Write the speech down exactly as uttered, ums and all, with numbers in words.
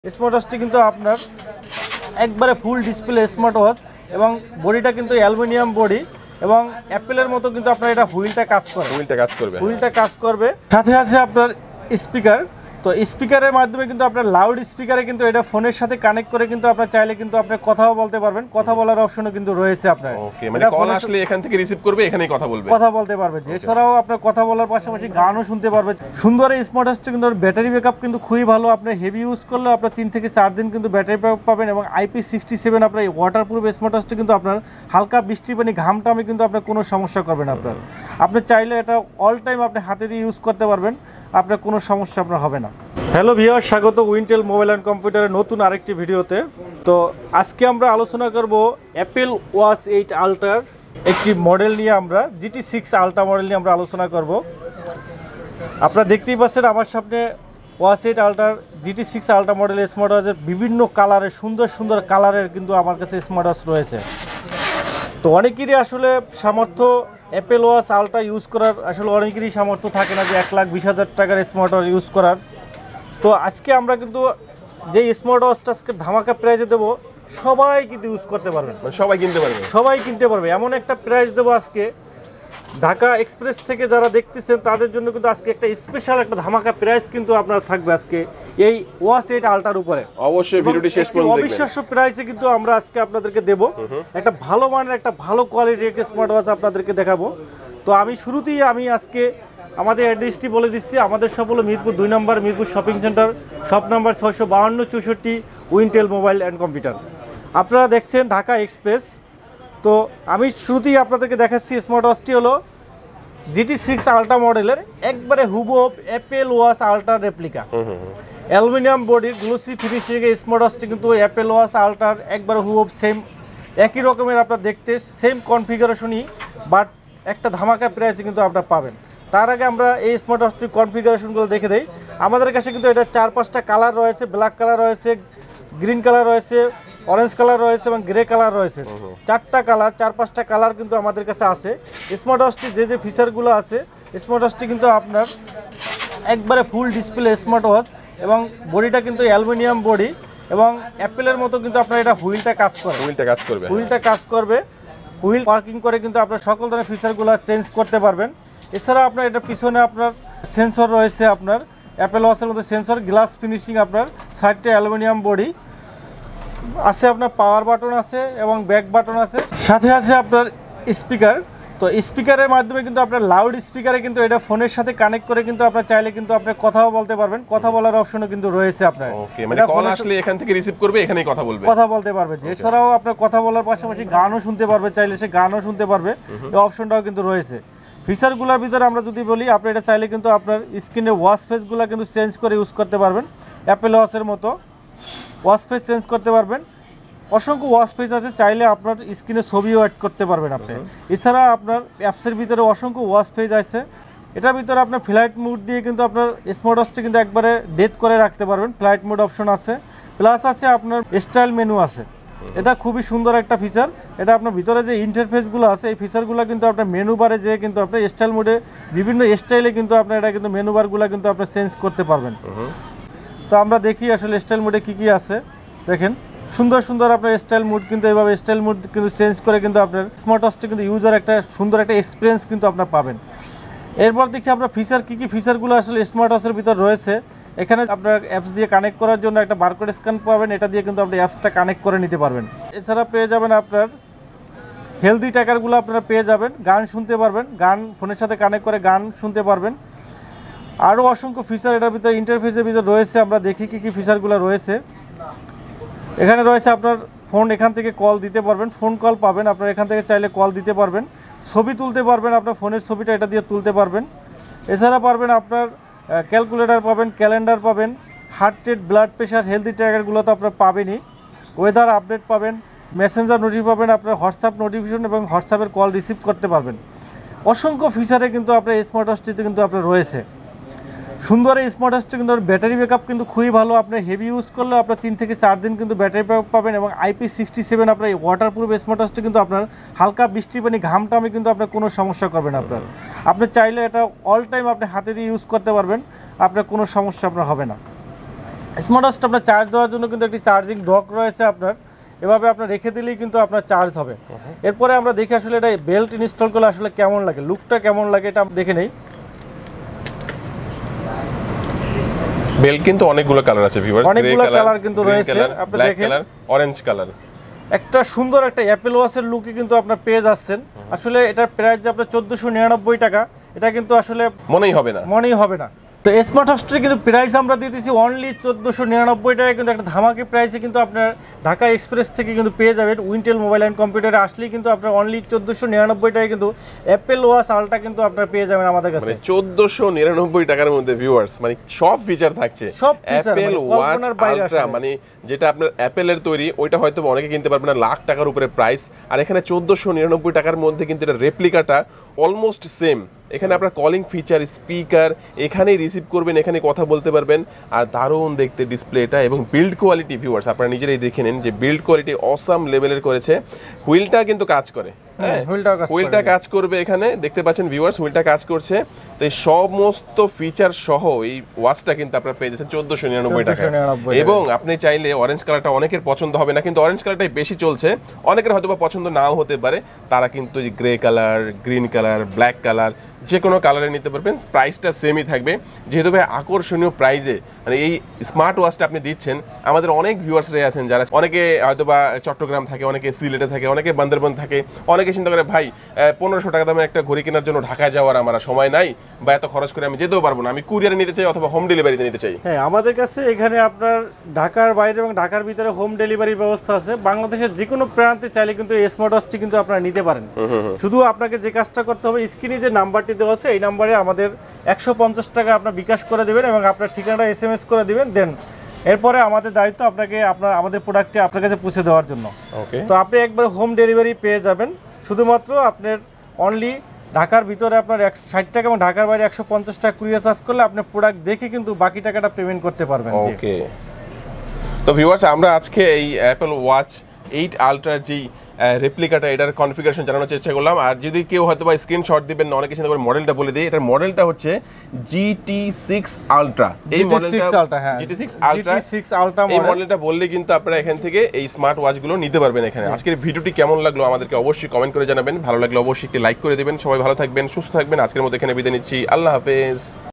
Smart ওয়াচটি কিন্তু আপনার একবারে ফুল ডিসপ্লে স্মার্ট ওয়াচ এবং বডিটা কিন্তু অ্যালুমিনিয়াম বডি এবং অ্যাপেলের মতো কিন্তু আপনার এটা হুইলটা কাজ করে হুইলটা কাজ করবে হুইলটা কাজ করবে সাথে আছে আপনার স্পিকার। তো স্পিকারের মাধ্যমে কিন্তু আপনার লাউড স্পিকারে কিন্তু এটা ফোনের সাথে কানেক্ট করে কিন্তু আপনার চাইলে কিন্তু আপনি কথাও বলতে পারবেন, কথা বলার অপশনও কিন্তু রয়েছে আপনার। ওকে, মানে কল আসলে এখান থেকে রিসিভ করবে, এখানেই কথা বলবে, কথা বলতে পারবে। এছাড়াও আপনার কথা বলার পাশাপাশি গানও শুনতে পারবে। সুন্দর এই স্মার্ট ওয়াচটা কিন্তু ব্যাটারি ব্যাকআপ কিন্তু খুবই ভালো। আপনার হেভি ইউজ করলে আপনার তিন থেকে চার দিন কিন্তু ব্যাটারি ব্যাকআপ পাবেন এবং আইপি সিক্সটি সেভেন আপনার ওয়াটারপ্রুফ স্মার্ট ওয়াচটা কিন্তু আপনার হালকা বৃষ্টি পানি ঘাম টামে কিন্তু আপনার কোনো সমস্যা করবে না। আপনার আপনি চাইলে এটা অল টাইম আপনি হাতে দিয়ে ইউজ করতে পারবেন, আপনার কোনো সমস্যা আপনার হবে না। হ্যালো ভিউয়ার, স্বাগত উইন্টেল মোবাইল অ্যান্ড কম্পিউটারের নতুন আরেকটি ভিডিওতে। তো আজকে আমরা আলোচনা করব অ্যাপেল ওয়াচ এইট আল্ট্রার একটি মডেল নিয়ে। আমরা জিটি সিক্স আল্ট্রা মডেল নিয়ে আমরা আলোচনা করব। আপনারা দেখতেই পাচ্ছেন আমার সামনে ওয়াচ এইট আল্ট্রার জিটি সিক্স আল্ট্রা মডেলের স্মার্ট ওয়াচের বিভিন্ন কালারের সুন্দর সুন্দর কালারের কিন্তু আমার কাছে স্মার্ট ওয়াচ রয়েছে। তো অনেকেরই আসলে সামর্থ্য অ্যাপেল ওয়াচ আল্ট্রা ইউজ করার, আসলে অনেকেরই সামর্থ্য থাকে না যে এক লাখ বিশ হাজার টাকার স্মার্ট ওয়াচ ইউজ করার। তো আজকে আমরা কিন্তু যে স্মার্ট ওয়াচটা আজকে ধামাকা প্রাইজে দেবো, সবাই কিন্তু ইউজ করতে পারবেন, সবাই কিনতে পারবে, সবাই কিনতে পারবে এমন একটা প্রাইজ দেবো আজকে। ঢাকা এক্সপ্রেস থেকে যারা দেখতেছেন তাদের জন্য কিন্তু আজকে একটা স্পেশাল একটা ধামাকা প্রাইস কিন্তু আপনারা থাকবে আজকে এই ওয়াচ এইট আল্ট্রার উপরে। অবশ্যই ভিডিওটি শেষ পর্যন্ত দেখবেন। অবিশ্বাস্য প্রাইসে কিন্তু আমরা আজকে আপনাদেরকে দেব একটা ভালো মানের একটা ভালো কোয়ালিটির একটা স্মার্ট ওয়াচ আপনাদেরকে দেখাবো। তো আমি শুরুতেই আমি আজকে আমাদের অ্যাড্রেসটি বলে দিচ্ছি। আমাদের সব হলো মিরপুর দুই নম্বর, Mirpur shopping centre, shop number ছয়শো বাউন্ন চৌষট্টি, উইন্টেল মোবাইল অ্যান্ড কম্পিউটার। আপনারা দেখছেন ঢাকা এক্সপ্রেস। তো আমি শুরুতেই আপনাদেরকে দেখাচ্ছি স্মার্ট ওয়াচটি হলো জিটি সিক্স আল্ট্রা মডেলের একবারে হুবহু Apple watch ultra replica, aluminium বডির গ্লোসি ফিনিশিং এর স্মার্ট ওয়াচটি কিন্তু অ্যাপেল ওয়াচ আল্ট্রার একবারে হুবহু সেম একই রকমের আপনার দেখতে সেম কনফিগারেশনই, বাট একটা ধামাকা প্রাইসে কিন্তু আপনারা পাবেন। তার আগে আমরা এই স্মার্ট ওয়াচটির কনফিগারেশনগুলো দেখে দেই। আমাদের কাছে কিন্তু এটা চার পাঁচটা কালার রয়েছে, ব্ল্যাক কালার রয়েছে, গ্রিন কালার রয়েছে, অরেঞ্জ কালার রয়েছে এবং গ্রে কালার রয়েছে। চারটা কালার, চার পাঁচটা কালার কিন্তু আমাদের কাছে আছে। স্মার্ট ওয়াচটি যে যে ফিচারগুলো আছে, স্মার্ট ওয়াচটি কিন্তু আপনার একবারে ফুল ডিসপ্লে স্মার্ট ওয়াচ এবং বডিটা কিন্তু অ্যালুমিনিয়াম বডি এবং অ্যাপেলের মতো কিন্তু আপনার এটা হুইলটা কাজ করে হুইলটা কাজ করবে হুইলটা কাজ করবে হুইল পার্কিং করে কিন্তু আপনার সকল ধরনের ফিচারগুলো চেঞ্জ করতে পারবেন। এছাড়া আপনার এটা পিছনে আপনার সেন্সর রয়েছে, আপনার অ্যাপেল ওয়াচের মতো সেন্সর, গ্লাস ফিনিশিং, আপনার সাইডটা অ্যালুমিনিয়াম বডি আছে, আপনার পাওয়ার বাটন আছে এবং ব্যাক বাটন আছে, সাথে আছে আপনার স্পিকার। তো স্পিকারের মাধ্যমে কিন্তু আপনার লাউড স্পিকারে কিন্তু এটা ফোনের সাথে কানেক্ট করে কিন্তু আপনার চাইলে কিন্তু আপনি কথাও বলতে পারবেন, কথা বলার অপশনও কিন্তু রয়েছে আপনার। ওকে, মানে কল আসলে এখান থেকে রিসিভ করবে, এখানেই কথা বলবে, কথা বলতে পারবে। এছাড়াও আপনার কথা বলার পাশাপাশি গানও শুনতে পারবে, চাইলে সে গানও শুনতে পারবে, এই অপশনটাও কিন্তু রয়েছে। ফিচারগুলোর ভিতরে আমরা যদি বলি, আপনি এটা চাইলে কিন্তু আপনার স্ক্রিনের ওয়াচ ফেসগুলো কিন্তু চেঞ্জ করে ইউজ করতে পারবেন, অ্যাপেল ওয়াচের মতো ওয়াচ ফেস চেঞ্জ করতে পারবেন। অসংখ্য ওয়াচ পেজ আছে, চাইলে আপনার স্ক্রিনে ছবিও অ্যাড করতে পারবেন আপনি। এছাড়া আপনার অ্যাপসের ভিতরে অসংখ্য ওয়াচ পেজ আছে। এটার ভিতরে আপনার ফ্লাইট মোড দিয়ে কিন্তু আপনার স্মার্ট ওয়াচটি কিন্তু একবারে ডেথ করে রাখতে পারবেন, ফ্লাইট মোড অপশন আছে, প্লাস আছে আপনার স্টাইল মেনু আছে। এটা খুবই সুন্দর একটা ফিচার। এটা আপনার ভিতরে যে ইন্টারফেসগুলো আছে, এই ফিচারগুলো কিন্তু আপনার মেনু বারে যেয়ে কিন্তু আপনার স্টাইল মোডে বিভিন্ন স্টাইলে কিন্তু আপনার এটা কিন্তু মেনু বারগুলো কিন্তু আপনার চেঞ্জ করতে পারবেন। তো আমরা দেখি আসলে স্টাইল মোডে কী কী আছে। দেখেন সুন্দর সুন্দর আপনার স্টাইল মুড কিন্তু এইভাবে স্টাইল মুড কিন্তু চেঞ্জ করে কিন্তু আপনার স্মার্ট ওয়াচটি কিন্তু ইউজার একটা সুন্দর একটা এক্সপিরিয়েন্স কিন্তু আপনার পাবেন। এরপর দেখি আমরা ফিচার কী কী ফিচারগুলো আসলে স্মার্ট ওয়াচের ভিতর রয়েছে। এখানে আপনার অ্যাপস দিয়ে কানেক্ট করার জন্য একটা বারকোড স্ক্যান পাবেন, এটা দিয়ে কিন্তু আপনি অ্যাপসটা কানেক্ট করে নিতে পারবেন। এছাড়া পেয়ে যাবেন আপনার হেলদি ট্র্যাকারগুলো আপনারা পেয়ে যাবেন, গান শুনতে পারবেন, গান ফোনের সাথে কানেক্ট করে গান শুনতে পারবেন। আরও অসংখ্য ফিচার এটার ভিতরে ইন্টারফেসের ভিতরে রয়েছে। আমরা দেখি কী কী ফিচারগুলো রয়েছে। এখানে রয়েছে আপনার ফোন, এখান থেকে কল দিতে পারবেন, ফোন কল পাবেন, আপনার এখান থেকে চাইলে কল দিতে পারবেন, ছবি তুলতে পারবেন, আপনার ফোনের ছবিটা এটা দিয়ে তুলতে পারবেন। এছাড়া পারবেন আপনার ক্যালকুলেটর পাবেন, ক্যালেন্ডার পাবেন, heart rate, blood pressure, healthy ট্র্যাকারগুলো তো আপনার পাবেনই, ওয়েদার আপডেট পাবেন, মেসেঞ্জার নোটিফিকেশন পাবেন, আপনার হোয়াটসঅ্যাপ নোটিফিকেশন এবং হোয়াটসঅ্যাপের কল রিসিভ করতে পারবেন। অসংখ্য ফিচারে কিন্তু আপনার স্মার্ট ওয়াচটিতে কিন্তু আপনার রয়েছে। সুন্দর এই স্মার্ট ওয়াচটি কিন্তু ব্যাটারি ব্যাকআপ কিন্তু খুবই ভালো। আপনার হেভি ইউজ করলে আপনার তিন থেকে চার দিন কিন্তু ব্যাটারি ব্যাকআপ পাবেন এবং আইপি সিক্সটি সেভেন আপনার ওয়াটারপ্রুফ স্মার্ট ওয়াচটি কিন্তু আপনার হালকা বৃষ্টি পানি ঘাম টামে কিন্তু আপনার কোনো সমস্যা করবে না। আপনার আপনি চাইলে এটা অল টাইম আপনি হাতে দিয়ে ইউজ করতে পারবেন, আপনার কোনো সমস্যা আপনার হবে না। স্মার্ট ওয়াচটা আপনার চার্জ দেওয়ার জন্য কিন্তু একটি চার্জিং ডক রয়েছে আপনার, এভাবে আপনার রেখে দিলেই কিন্তু আপনার চার্জ হবে। এরপরে আমরা দেখি আসলে এটা বেল্ট ইনস্টল করলে আসলে কেমন লাগে, লুকটা কেমন লাগে এটা দেখে নেই। বেল্ট কিন্তু অনেকগুলো কালার আছে ভিউয়ার্স, অনেকগুলো কালার কিন্তু রয়েছে, আপনি দেখেন অরেঞ্জ কালার। একটা সুন্দর একটা অ্যাপেল ওয়াচের লুকে কিন্তু আপনার পেয়ে যাচ্ছেন। আসলে এটার প্রাইস যে আপনার চোদ্দোশো নিরানব্বই টাকা, এটা কিন্তু আসলে মনেই হবে না মনেই হবে না। তো স্মার্ট ওয়াচটির কিন্তু প্রাইস আমরা দিয়ে দিচ্ছি অনলি চোদ্দোশো নিরানব্বই টাকা, কিন্তু একটা ধামাকি প্রাইসে কিন্তু আপনার ঢাকা এক্সপ্রেস থেকে কিন্তু পেয়ে যাবেন। উইন্টেল মোবাইল অ্যান্ড কম্পিউটারে আসলেই কিন্তু আপনার অনলি চোদ্দোশো নিরানব্বই টাকায় কিন্তু অ্যাপেল ওয়াচ আলট্রা কিন্তু আপনার পেয়ে যাবেন আমাদের কাছে। চোদ্দোশো নিরানব্বই টাকার মধ্যে ভিউয়ার্স মানে সব ফিচার থাকছে, সব ফিচার অ্যাপেল ওয়াচ আলট্রা, মানে যেটা আপনার অ্যাপেলের তৈরি ওইটা হয়তো অনেকে কিনতে পারবে না, লাখ টাকার উপরে প্রাইস। আর এখানে চোদ্দোশো নিরানব্বই টাকার মধ্যে কিন্তু এটা রেপ্লিকাটা অলমোস্ট সেম। এখানে আপনার কলিং ফিচার, স্পিকার এখানেই রিসিভ করবেন, এখানে কথা বলতে পারবেন। আর দারুণ দেখতে ডিসপ্লেটা এবং বিল্ড কোয়ালিটি ভিউয়ার্স আপনারা নিজেরাই দেখে নিন যে বিল্ড কোয়ালিটি অসাম লেভেলের করেছে। হুইলটা কিন্তু কাজ করে, হ্যাঁ হুইলটা কাজ করবে, এখানে দেখতে পাচ্ছেন ভিউয়ার্স হুইলটা কাজ করছে। তো এই সমস্ত ফিচার সহ এই ওয়াচটা কিন্তু আপনারা পেয়ে যাচ্ছেন চোদ্দোশো নিরানব্বই টাকা। এবং আপনি চাইলে অরেঞ্জ কালারটা অনেকের পছন্দ হবে না, কিন্তু অরেঞ্জ কালারটাই বেশি চলছে, অনেকের হয়তো বা পছন্দ নাও হতে পারে, তারা কিন্তু grey colour, green colour, black colour যে কোনো কালারে নিতে পারবেন। প্রাইসটা সেমই থাকবে, যেহেতু ভাই আকর্ষণীয় প্রাইজে মানে এই স্মার্ট ওয়াচটা আপনি দিচ্ছেন। আমাদের অনেক ভিউয়ার্সরাই আছেন যারা অনেকে হয়তো বা চট্টগ্রাম থাকে, অনেকে সিলেটে থাকে, অনেকে বান্দরবান থাকে, অনেকে চিন্তা করে ভাই পনেরোশো টাকা দামের একটা ঘড়ি কেনার জন্য ঢাকায় যাওয়ার আমার সময় নাই বা এত খরচ করে আমি যেতেও পারবো না, আমি কুরিয়ারে নিতে চাই অথবা হোম ডেলিভারিতে নিতে চাই। হ্যাঁ, আমাদের কাছে এখানে আপনার ঢাকার বাইরে এবং ঢাকার ভিতরে হোম ডেলিভারির ব্যবস্থা আছে। বাংলাদেশের যে কোনো প্রান্তে চাইলে কিন্তু এই স্মার্ট ওয়াচটি কিন্তু আপনারা নিতে পারেন। শুধু আপনাকে যে কাজটা করতে হবে, স্ক্রিনে যে নাম্বারটি দেওয়া আছে এই নাম্বারে আমাদের একশো পঞ্চাশ টাকা আপনার বিকাশ করে দেবেন এবং আপনার ঠিকানাটা এস এম এস করে দিবেন। দেন এরপরে আমাদের দায়িত্ব আপনাকে আপনার আমাদের প্রোডাক্টটি আপনার কাছে পৌঁছে দেওয়ার জন্য। তো আপনি একবার হোম ডেলিভারি পেয়ে যাবেন। শুধুমাত্র আপনার অনলি ঢাকার ভিতরে আপনার একশো ষাট টাকা এবং ঢাকার বাইরে একশো পঞ্চাশ টাকা কুরিয়ার চার্জ করলে আপনি প্রোডাক্ট দেখে কিন্তু বাকি টাকাটা পেমেন্ট করতে পারবেন। ওকে, তো ভিউয়ার্স আমরা আজকে এই অ্যাপল ওয়াচ এইট আলট্রার যেই রেপ্লিকাটা এটার কনফিগারেশন জানানোর চেষ্টা করলাম। আর যদি কেউ হয়তো বা স্ক্রিনশট দিবেন না, অনেকে চিন্তা করে মডেলটা বলে দিই, এটার মডেলটা হচ্ছে জি টি সিক্স আলট্রা। এই মডেলটা জি টি সিক্স আলট্রা, এই মডেলটা বললে কিন্তু আপনারা এখান থেকে এই স্মার্ট ওয়াচগুলো নিতে পারবেন এখানে। আজকের ভিডিওটি কেমন লাগলো আমাদেরকে অবশ্যই কমেন্ট করে জানাবেন, ভালো লাগলে অবশ্যই একটি লাইক করে দেবেন। সবাই ভালো থাকবেন, সুস্থ থাকবেন। আজকের মতো এখানে বিদায় নিচ্ছি, আল্লাহ হাফেজ।